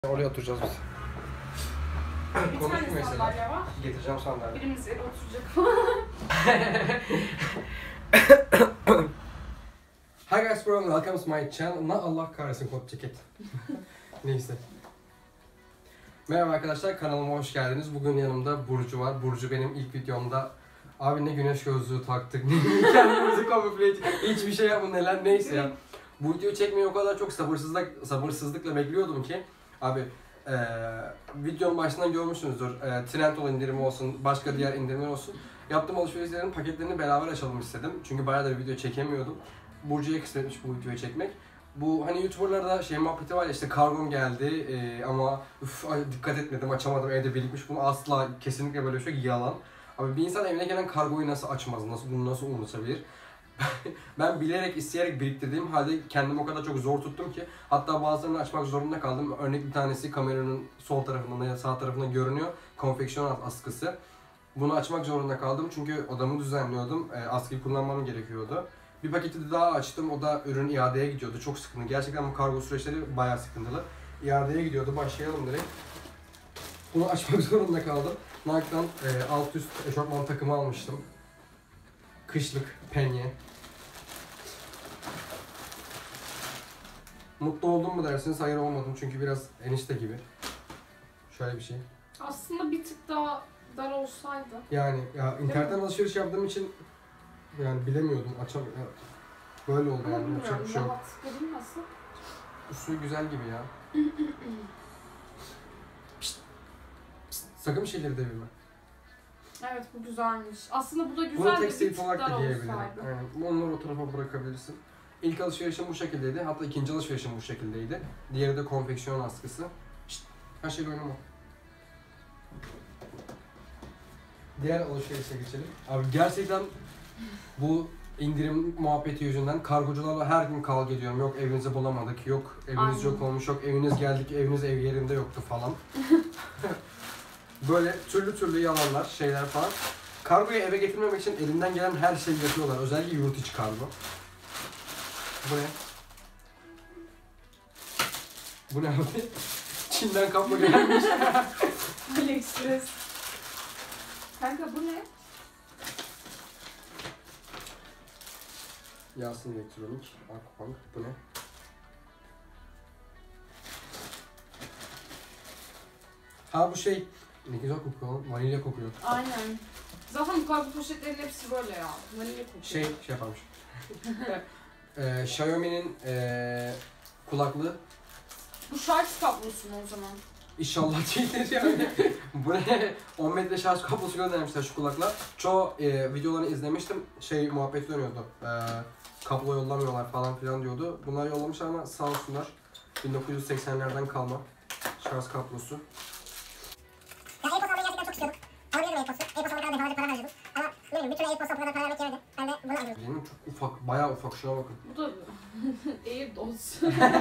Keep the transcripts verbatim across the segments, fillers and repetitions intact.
Oraya oturacağız biz. Bir Konuş tane mesela. sandalye var. Getireceğim sandalye. Birimiz eve oturacak falan. Hi guys, bro, welcome to my channel. Na Allah kahretsin kot ceket. Neyse. Merhaba arkadaşlar, kanalıma hoş geldiniz. Bugün yanımda Burcu var. Burcu benim ilk videomda abi ne güneş gözlüğü taktık, ne kendimizi kamufle ettik, hiçbir şey yapma neler neyse ya. Bu videoyu çekmeyi o kadar çok sabırsızlık, sabırsızlıkla bekliyordum ki abi e, videonun başından görmüşsünüzdür. E, Trendyol indirimi olsun, başka diğer indirimler olsun. Yaptığım alışverişlerin paketlerini beraber açalım istedim. Çünkü bayağıdır video çekemiyordum. Burcu'ya kısmetmiş bu videoyu çekmek. Bu hani YouTuber'larda şey muhabbeti var ya, işte kargom geldi e, ama üf, ay, dikkat etmedim, açamadım, evde birikmiş. Bunu asla, kesinlikle böyle bir şey yalan. Abi bir insan evine gelen kargoyu nasıl açmaz, nasıl bunu nasıl unutabilir? Ben bilerek, isteyerek biriktirdiğim halde kendimi o kadar çok zor tuttum ki hatta bazılarını açmak zorunda kaldım. Örnek bir tanesi kameranın sol tarafında ya sağ tarafında görünüyor. Konfeksiyon askısı. Bunu açmak zorunda kaldım çünkü odamı düzenliyordum. E, askıyı kullanmam gerekiyordu. Bir paketi daha açtım. O da ürün iadeye gidiyordu. Çok sıkıntı. Gerçekten bu kargo süreçleri bayağı sıkıntılı. İadeye gidiyordu. Başlayalım direkt. Bunu açmak zorunda kaldım. Nike'dan e, alt üst eşofman takımı almıştım. Kışlık penye. Mutlu oldum mu dersiniz? Hayır olmadım çünkü biraz enişte gibi. Şöyle bir şey. Aslında bir tık daha dar olsaydı. Yani ya internetten alışveriş yaptığım için yani bilemiyordum, açam ya, böyle oldu Ama yani. Yapacak bilmiyorum, bir şey yok. rahat. Dedim nasıl? Üstü güzel gibi ya. Pişt, pişt, sakın bir şeyleri devirme. Evet, bu güzelmiş. Aslında bu da Bunu güzel de bir tekstil tık olarak dar da giyebilirim. olsaydı. Yani onları o tarafa bırakabilirsin. İlk alışverişim bu şekildeydi. Hatta ikinci alışverişim bu şekildeydi. Diğeri de konfeksiyon askısı. Pişt, her şeyle oynama. Diğer alışverişe geçelim. Abi gerçekten bu indirim muhabbeti yüzünden kargocularla her gün kavga ediyorum. Yok evinizi bulamadık, yok eviniz Aynen. yok olmuş, yok eviniz geldik, eviniz ev yerinde yoktu falan. Böyle türlü türlü yalanlar, şeyler falan. Kargoyu eve getirmemek için elinden gelen her şeyi yapıyorlar. Özellikle yurt içi kargo. Bu ne? Bu ne abi? Çin'den kapla gelmiş. AliExpress. Kanka bu ne? Yasin Elektronik, Akbank. Bu ne? Ha bu şey, ne güzel kokuyor lan, vanilya kokuyor. Aynen. Zaten bu kargo poşetlerin hepsi böyle ya. Vanilya kokuyor. Şey, şey yaparmış. ee, Xiaomi'nin ee, kulaklığı. Bu şarj kablosu mu o zaman? İnşallah değildir yani. Bu ne? on metre şarj kablosu göndermişler şu kulaklar. Çoğu e, videolarını izlemiştim. Şey muhabbet dönüyordu. E, kablo yollamıyorlar falan filan diyordu. Bunlar yollamışlar ama sağ olsunlar. bin dokuz yüz seksenlerden kalma şarj kablosu. Ya AirPods almayı gerçekten çok istiyorduk. Alabilirdim AirPods'u. AirPods almak kadar defalarca para harcadım. Ama ne bileyim bir türlü AirPods'a bu kadar para vermek yemedi. Ben de bunu alıyorum. Benim çok ufak, bayağı ufak, şuna bakın. Bu da AirDots.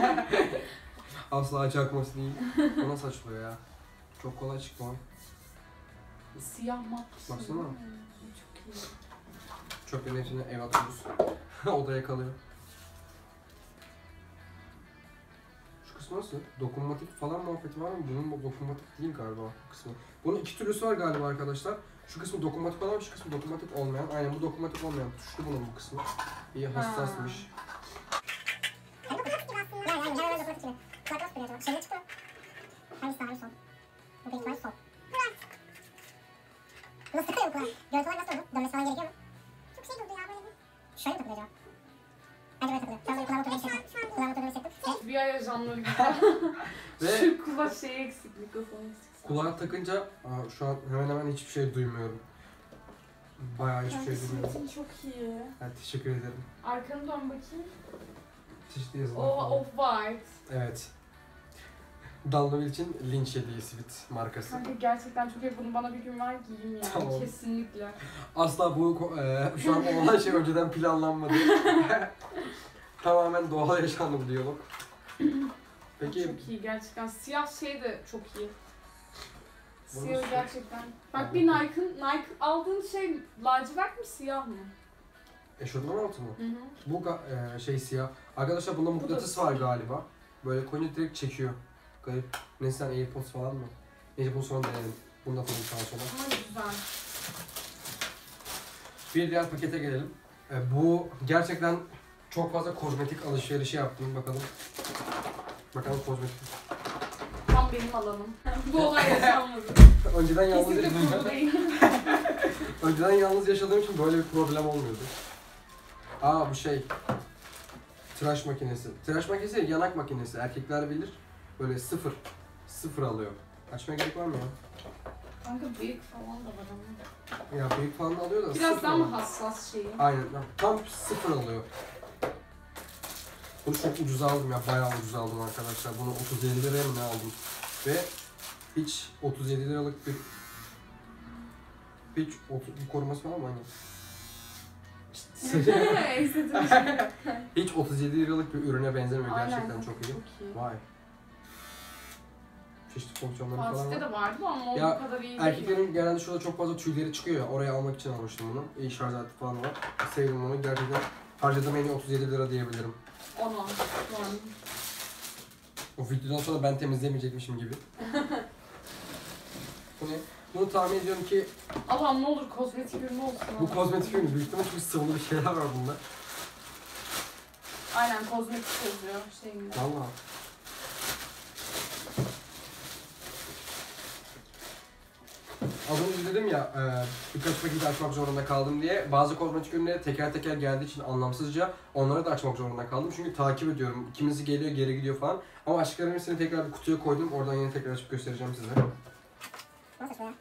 Asla çakması değil. O nasıl açılıyor ya? Çok kolay çıktı lan. Siyah mat. Baksana. Hmm, çok iyi. Çöplerin içine ev atıyoruz. Odaya kalıyor. Şu kısmı nasıl? Dokunmatik falan muhabbeti var mı? Bunun dokunmatik değil galiba bu kısmı. Bunun iki türlüsü var galiba arkadaşlar. Şu kısmı dokunmatik olan, şu kısmı dokunmatik olmayan. Aynen bu dokunmatik olmayan. Tuşlu bunun bu kısmı. İyi hassasmış. Yani dokunmatik gibi aslında. Yani yani genel olarak dokunmatik gibi. Kulak nasıl duruyor acaba? Şeyde çıktı mı? Hangisi sağ sol? Bu büyük ihtimal sol. Bunu sıkıyor mu kulağa? Görüntü olarak nasıl oldu? Dönmesi falan gerekiyor mu? Çok şey durdu ya böyle bir. Şöyle mi takılıyor acaba? Bence böyle takılıyor. Şu an böyle kulağıma oturduğunu hissettim. Kulağıma oturduğunu hissettim. Bir ay ajanları gibi. Ve Şu kulak şeyi eksik, mikrofon eksik. kulağa takınca aa, şu an hemen hemen hiçbir şey duymuyorum. Bayağı hiçbir şey duymuyorum. Sesin çok iyi. Evet, teşekkür ederim. Arkanı dön bakayım. Çeşitli yazılar O falan. Off-White. Evet. Dallavil için linç hediye sivit markası. Kanka gerçekten çok iyi. Bunu bana bir gün ver giyeyim yani. Tamam. Kesinlikle. Asla bu ko- e, şu an olan şey önceden planlanmadı. Tamamen doğal yaşandı bu diyalog. Peki Çok iyi gerçekten. Siyah şey de çok iyi. Bunu Siyah nasıl- gerçekten. Bak bir Nike'ın Nike aldığın şey lacivert mi siyah mı? eşofman altı mı? Hı hı. Bu ga- e, şey siyah. Arkadaşlar bunda mıknatıs var galiba. Böyle koyunca direkt çekiyor. Garip. Neyse sen AirPods falan mı? AirPods falan denedim. Bunu da koydum sağa sola. Ama güzel. Bir diğer pakete gelelim. E, bu gerçekten çok fazla kozmetik alışverişi yaptım. Bakalım. Bakalım kozmetik. Tam benim alanım. Bu olay yaşanmadı. Önceden yalnız Kesinlikle kurgu yaşadığım, değil. önceden yalnız yaşadığım için böyle bir problem olmuyordu. Aa bu şey. Tıraş makinesi. Tıraş makinesi yanak makinesi. Erkekler bilir. Böyle sıfır. Sıfır alıyor. Açmaya gerek var mı ya? Kanka büyük falan da var ama. Ya büyük falan da alıyor da Biraz sıfır daha mı alıyor. hassas şeyi? Aynen. Tam sıfır alıyor. Bunu çok ucuz aldım ya. Bayağı ucuz aldım arkadaşlar. Bunu otuz yedi liraya mı ne aldım? Ve hiç otuz yedi liralık bir hiç otuz bir koruması var mı hani? Estetik şey. Hiç otuz yedi liralık bir ürüne benzemiyor. Aynen, Gerçekten çok iyi. Çok iyi. Vay. Çeşitli fonksiyonları falan Fatih'te var. de vardı ama Ya, o kadar iyi değil. Erkeklerin genelde şurada çok fazla tüyleri çıkıyor ya. Oraya almak için almıştım bunu. İyi şarj aleti falan var. Sevdim onu. Gerçekten harcadığım en iyi otuz yedi lira diyebilirim. Ona. Yani. O videodan sonra ben temizleyemeyecekmişim gibi. Bu ne? Bunu tahmin ediyorum ki Allah'ım ne olur kozmetik ürünü olsun. bu ama. kozmetik ürünü. Büyük ihtimalle çünkü sıvılı bir şeyler var bunda. Aynen kozmetik yazıyor şeyinde. Valla. Az önce dedim ya e, birkaç paket açmak zorunda kaldım diye. Bazı kozmetik ürünleri teker teker geldiği için anlamsızca onları da açmak zorunda kaldım. Çünkü takip ediyorum. Kimisi geliyor geri gidiyor falan. Ama açtıklarımın hepsini tekrar bir kutuya koydum. Oradan yine tekrar açıp göstereceğim size. Nasıl şuraya?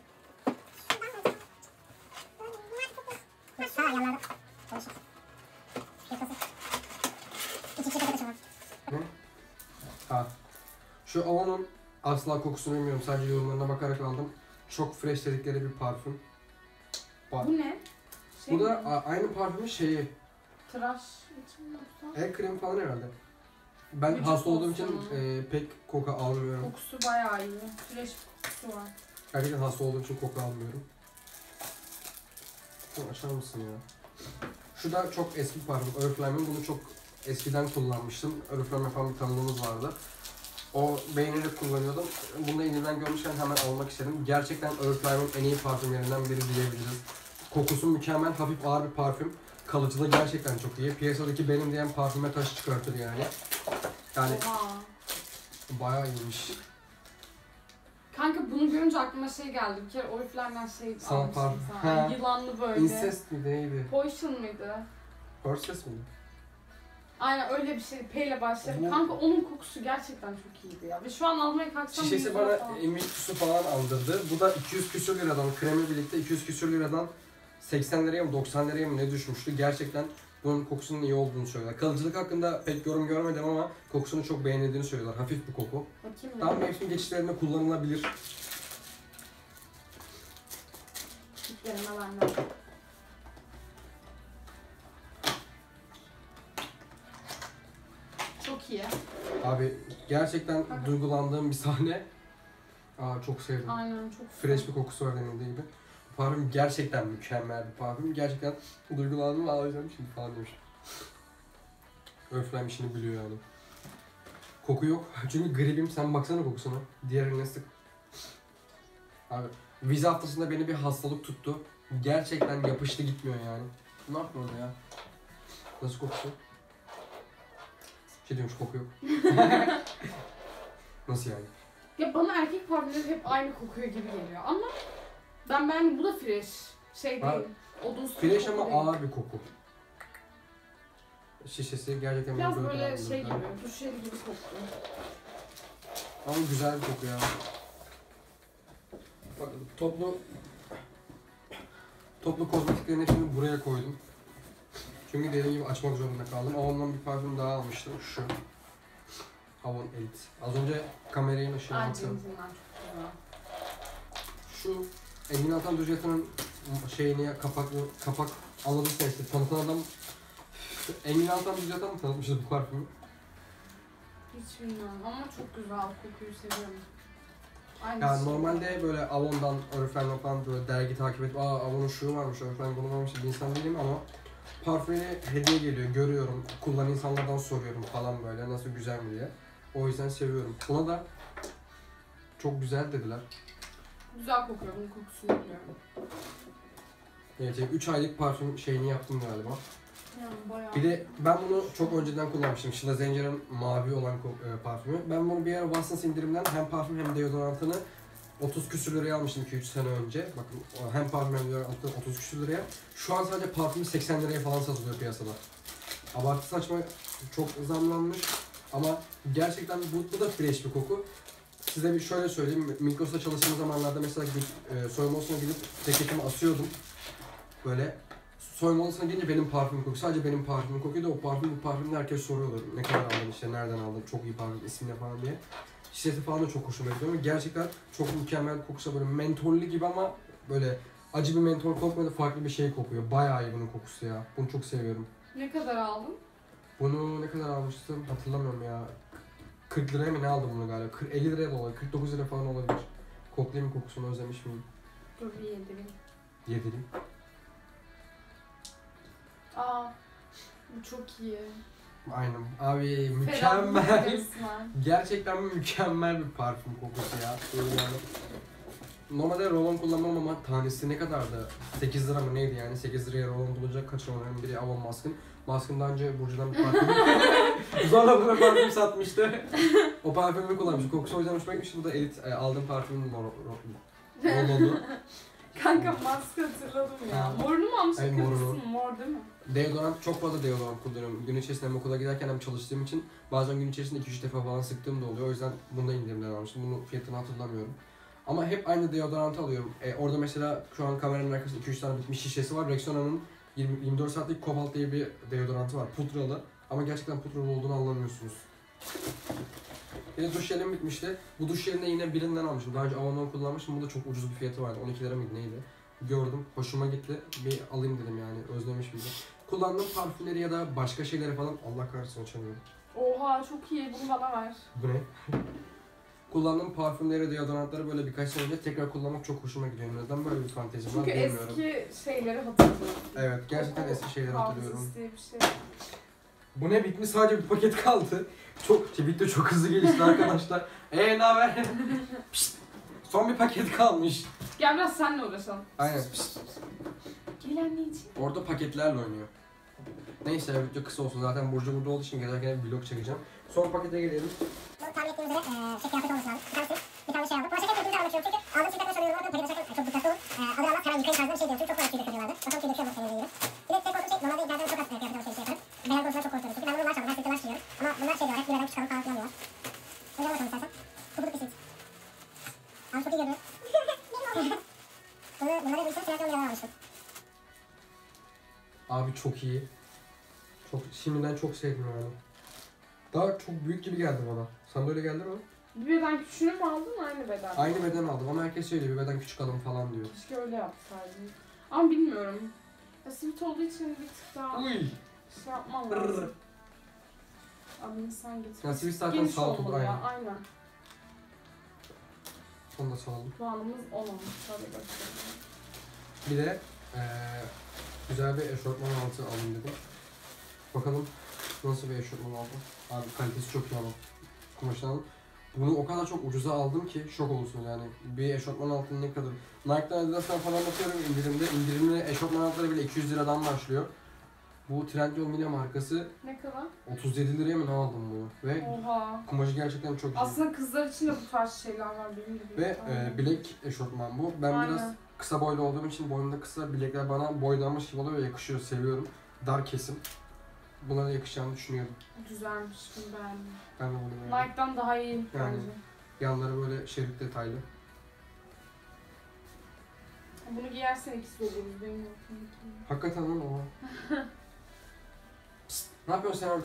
Ha yanlarda. Çalışır. Yakası. İki iki kapatı çalar. Ha. Şu Avon'un asla kokusunu bilmiyorum. Sadece yorumlarına bakarak aldım. Çok fresh dedikleri bir parfüm. Bak. Bu ne? Şey Bu da mi? a- aynı parfümün şeyi. Tıraş için mi yoksa? El kremi falan herhalde. Ben Vücut hasta olduğum için losyonu. e, pek koku almıyorum. Kokusu bayağı iyi. Fresh kokusu var. Gerçekten hasta olduğum için koku almıyorum. Şunu açar mısın ya? Şu da çok eski parfüm. Oriflame'in bunu çok eskiden kullanmıştım. Oriflame yapan bir tanıdığımız vardı. O beğenerek kullanıyordum. Bunu da yeniden görmüşken hemen almak istedim. Gerçekten Oriflame'in en iyi parfümlerinden biri diyebiliriz. Kokusu mükemmel, hafif ağır bir parfüm. Kalıcılığı gerçekten çok iyi. Piyasadaki benim diyen parfüme taş çıkartır yani. Yani Oha. bayağı iyiymiş. Kanka bunu görünce aklıma şey geldi. Bir kere Oriflame'den şey Sana almıştım parfüm. sana. Ha. Yılanlı böyle. Incest miydi neydi? Poison mıydı? Horses miydi? Aynen öyle bir şey. P ile başladı. Bu- Kanka onun kokusu gerçekten çok iyiydi ya. Ve şu an almaya kalksam Şişesi yüz bana lira falan. Invictus'u falan andırdı. Bu da iki yüz küsür liradan, kremi birlikte iki yüz küsür liradan seksen liraya mı doksan liraya mı ne düşmüştü. Gerçekten bunun kokusunun iyi olduğunu söylüyorlar. Kalıcılık hakkında pek yorum görmedim ama kokusunu çok beğenildiğini söylüyorlar. Hafif bir koku. Bakayım mı? Tam mevsim geçişlerinde kullanılabilir. Tiplerime benden. Çok iyi. Abi gerçekten duygulandığım bir sahne. Aa, çok sevdim. Aynen çok Fresh bir kokusu var dediğim gibi. Bu parfüm gerçekten mükemmel bir parfüm. Gerçekten duygulandım ve ağlayacağım şimdi falan demiş. Öflem işini biliyor yani. Koku yok. Çünkü gribim. Sen baksana kokusuna. Diğerine sık. Abi vize haftasında beni bir hastalık tuttu. Gerçekten yapıştı gitmiyor yani. Ne yaptın orada ya? Nasıl kokusu? Şey diyormuş koku yok. Nasıl yani? Ya bana erkek parfümleri hep aynı kokuyor gibi geliyor ama ben ben bu da fresh. Şey Ha, değil. Odunsu Fresh koku ama değil. ağır bir koku. Şişesi gerçekten Biraz beni böyle duygulandırdı. şey gibi, duş jeli gibi koktu. Ama güzel bir koku ya. Bakın toplu toplu kozmetiklerin hepsini buraya koydum. Çünkü dediğim gibi açmak zorunda kaldım. Avon'dan bir parfüm daha almıştım. Şu. Avon Elite. Az önce kamerayı ışığına Ay baktım. cimcimler çok güzel. Şu Engin Altan Düzyatan'ın şeyini kapaklı kapak anladın sen işte tanıtan adam Engin Altan Düzyatan mı tanıtmıştı bu parfümü? Hiç bilmiyorum ama çok güzel kokuyu seviyorum. Aynı Yani şey. normalde böyle Avon'dan, Oriflame falan böyle dergi takip edip aa Avon'un şu varmış, Oriflame bunu varmış bir insan değilim ama parfümü hediye geliyor, görüyorum, kullanan insanlardan soruyorum falan böyle nasıl güzel mi diye. O yüzden seviyorum. Buna da çok güzel dediler. Güzel kokuyor. Bunun kokusunu biliyorum. Evet, üç aylık parfüm şeyini yaptım galiba. Yani bayağı. Bir de ben bunu çok önceden kullanmıştım. Sheila Zenger'in mavi olan ko- e, parfümü. Ben bunu bir ara Watsons indirimden hem parfüm hem deodorantını otuz küsür liraya almıştım iki üç sene önce. Bakın o hem parfüm hem deodorantını otuz küsür liraya. Şu an sadece parfümü seksen liraya falan satılıyor piyasada. Abartı saçma, çok zamlanmış ama gerçekten bu, bu da fresh bir koku. Size bir şöyle söyleyeyim, Migros'ta çalıştığım zamanlarda mesela gidip, e, soyunma odasına gidip ceketimi asıyordum. Böyle soyunma odasına gelince benim parfümüm kokuyor, sadece benim parfümüm kokuyordu. O parfüm, bu parfümü herkes soruyordu. Ne kadar aldın işte, nereden aldın, çok iyi parfüm, ismi ne falan diye. Şişesi falan da çok hoşuma gidiyor ama gerçekten çok mükemmel bir kokusu, böyle mentollü gibi ama böyle acı bir mentol kokmuyor da farklı bir şey kokuyor. Bayağı iyi bunun kokusu ya. Bunu çok seviyorum. Ne kadar aldın? Bunu ne kadar almıştım hatırlamıyorum ya. kırk liraya mı ne aldım bunu galiba? kırk, elli liraya da olabilir. kırk dokuz lira falan olabilir. Koklayayım kokusunu, özlemiş miyim? Dur bir yedireyim. Yedireyim. Aa, bu çok iyi. Aynen. Abi Ferahlık mükemmel. resmen. Gerçekten mükemmel bir parfüm kokusu ya. Böyle yani. Normalde rolon kullanmam ama tanesi ne kadardı? sekiz lira mı neydi yani? sekiz liraya rolon bulacak kaç rolon? Biri Avon Mask'ın. Mask'ın daha önce Burcu'dan bir parfüm. Zorla buna parfüm satmıştı. O parfümü kullanmış. Kokusu o yüzden hoşuma gitmişti. Bu da elit e, aldığım parfümün mor, ro, rolonu. Kanka maske hatırladım ya. Ha. Morunu mu almışsın, Ay, kırmızısı morunu. mı? Mor değil mi? Deodorant, çok fazla deodorant kullanıyorum. Gün içerisinde hem okula giderken hem çalıştığım için bazen gün içerisinde iki üç defa falan sıktığım da oluyor. O yüzden bunu da indirimden almıştım. Bunun fiyatını hatırlamıyorum. Ama hep aynı deodorantı alıyorum. E, orada mesela şu an kameranın arkasında iki üç tane bitmiş şişesi var. Rexona'nın yirmi, yirmi dört saatlik Cobalt diye bir deodorantı var. Pudralı. Ama gerçekten pudralı olduğunu anlamıyorsunuz. Bir de duş jelim bitmişti. Bu duş jelini de yine birinden almışım. Daha önce Avon'dan kullanmıştım. Bu da çok ucuz bir fiyatı vardı. on iki lira mıydı neydi? Gördüm. Hoşuma gitti. Bir alayım dedim yani. Özlemiş miydim. Kullandığım parfümleri ya da başka şeyleri falan Allah kahretsin açamıyorum. Oha çok iyi. Bunu bana ver. Bu ne? Kullandığım parfümleri, deodorantları böyle birkaç sene önce tekrar kullanmak çok hoşuma gidiyor. Neden böyle bir fantezim var Çünkü bilmiyorum. eski şeyleri hatırlıyorum. Evet, gerçekten eski şeyleri hatırlıyorum. Hafızası diye bir şey. Bu ne, bitmiş, sadece bir paket kaldı. Çok, şey, video çok hızlı gelişti arkadaşlar. Eee ne haber? Pişt, son bir paket kalmış. Gel biraz seninle uğraşalım. Aynen. Gel anneciğim. Orada paketlerle oynuyor. Neyse video kısa olsun, zaten Burcu burada olduğu için gezerken vlog çekeceğim. Son pakete gelelim. Bu tahmin ettiğim üzere eee şey kıyafet olması lazım. Bir tanesi, bir tane şey aldım. Buna şaka yapıyorum, anlatıyorum çünkü aldığım çiftlerden soruyorum. Bakın pakete şaka çok dikkatli olun. Eee alır almaz hemen yıkayın tarzında bir şey diyor. Çünkü çok fazla tüy döküyorlardı. Bakalım tüy döküyor mu senin gibi. Bir de tek korkum şey, normalde içeriden çok az kıyafet alışverişi yaparım. Beyaz konusunda çok korkuyorum çünkü ben bunlar çaldım. Ben sırtlar çıkıyorum. Ama bunlar şey diyorlar, hep bir yerden çıkalım falan filan diyorlar. O yüzden bakalım istersen. Kubuduk bir şey. Abi çok iyi görünüyor. Bunu, bunları bir sürü siyah bir almıştım. Abi çok iyi. Çok, şimdiden çok sevdim yani. Daha çok büyük gibi geldi bana. Sana da öyle geldi mi? Bir beden küçüğünü mü aldın aynı beden? Aynı beden aldım ama herkes söylüyor bir beden küçük alın falan diyor. Keşke öyle yapsaydın. Ama bilmiyorum. Ya sivit olduğu için bir tık daha Uy! şey yapmam lazım. Adını sen getir. Ya sivit zaten Geniş sağ oldu olmalı ya, aynen. aynen. Onu da sağ olun. Puanımız on olmuş. Şöyle göstereyim. Bir de eee güzel bir eşofman altı alayım dedim. Bakalım nasıl bir eşofman aldım. Abi kalitesi çok iyi ama. Kumaştan aldım. Bunu o kadar çok ucuza aldım ki şok olursun yani. Bir eşofman altının ne kadar... Nike'dan Adidas'tan falan bakıyorum indirimde. İndirimli eşofman altları bile iki yüz liradan başlıyor. Bu Trendyol Mine markası Ne kadar? otuz yedi liraya mı ne aldım bunu? Ve Oha. kumaşı gerçekten çok iyi. Aslında kızlar için de bu tarz şeyler var benim gibi. Ve e, bilek eşofman bu. Ben Aynen. biraz kısa boylu olduğum için boynumda kısa, bilekler bana boylanmış gibi oluyor ve yakışıyor, seviyorum. Dar kesim. Buna da yakışacağını düşünüyorum. Güzelmiş, bunu beğendim. Ben de bunu beğendim. Nike'dan daha iyi Yani. bence. Yanları böyle şerit detaylı. Bunu giyersen ikisi oluruz benim yok. Hakikaten lan o. Psst, ne yapıyorsun sen orada?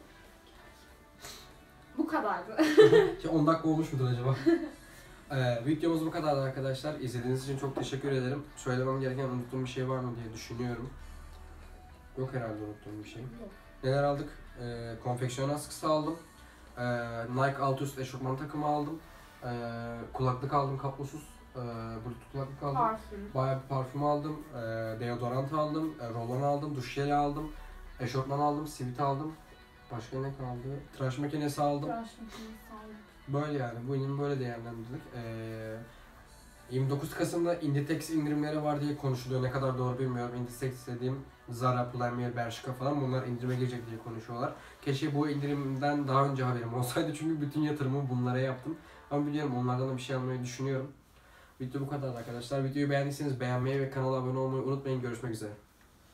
Bu kadardı. Ki on dakika olmuş mudur acaba? ee, videomuz bu kadardı arkadaşlar. İzlediğiniz için çok teşekkür ederim. Söylemem gereken, unuttuğum bir şey var mı diye düşünüyorum. Yok herhalde unuttuğum bir şey. Yok. Neler aldık? Ee, konfeksiyon askısı aldım. Ee, Nike alt üst eşofman takımı aldım. Ee, kulaklık aldım kablosuz. Ee, Bluetooth kulaklık aldım. Parfüm. Bayağı bir parfüm aldım. Ee, deodorant aldım. E, rollon aldım. Duş jeli aldım. Eşofman aldım. Sivit aldım. Başka ne kaldı? Tıraş makinesi aldım. Tıraş makinesi aldım. Böyle yani. Bu indirimi böyle değerlendirdik. Ee, yirmi dokuz Kasım'da Inditex indirimleri var diye konuşuluyor. Ne kadar doğru bilmiyorum. Inditex dediğim Zara, Pull&Bear, Bershka falan bunlar indirime girecek diye konuşuyorlar. Keşke bu indirimden daha önce haberim olsaydı çünkü bütün yatırımımı bunlara yaptım. Ama biliyorum onlardan da bir şey almayı düşünüyorum. Video bu kadar arkadaşlar. Videoyu beğendiyseniz beğenmeyi ve kanala abone olmayı unutmayın. Görüşmek üzere.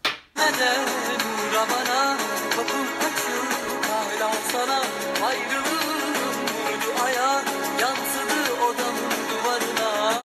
Neden uğramana kapım açıldı hala sana ayrılık